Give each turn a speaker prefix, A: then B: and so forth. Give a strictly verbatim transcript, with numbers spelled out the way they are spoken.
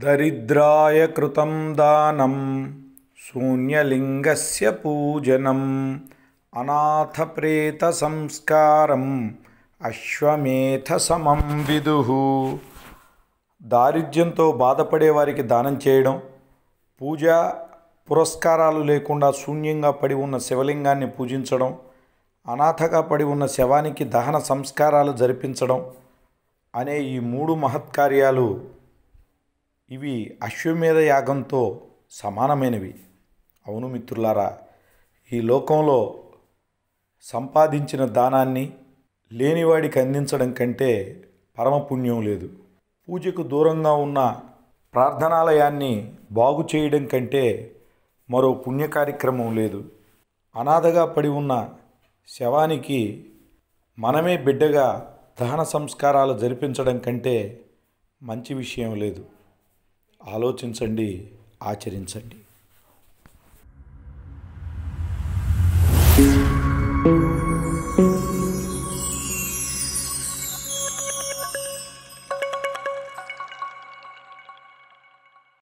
A: దరిద్రాయ కృతం దానం శూన్యలింగస్య పూజనం అనాథ ప్రేత సంస్కారం అశ్వమేధ సమం విదుః. దారిద్ర్యంతో బాధపడే వారికి దానం చేయడం, పూజ పురస్కారాలు లేకుండా శూన్యంగా పడి ఉన్న శివలింగాన్ని పూజించడం, అనాథగా పడి ఉన్న శవానికి దహన సంస్కారాలు జరిపించడం అనే ఈ మూడు మహత్కార్యాలు ఇవి అశ్వమేధ యాగంతో సమానమైనవి. అవును మిత్రులారా, ఈ లోకంలో సంపాదించిన దానాన్ని లేనివాడికి అందించడం కంటే పరమపుణ్యం లేదు. పూజకు దూరంగా ఉన్న ప్రార్థనాలయాన్ని బాగు చేయడం కంటే మరో పుణ్య కార్యక్రమం లేదు. అనాథగా పడి ఉన్న శవానికి మనమే బిడ్డగా దహన సంస్కారాలు జరిపించడం కంటే మంచి విషయం లేదు. ఆలోచించండి, ఆచరించండి.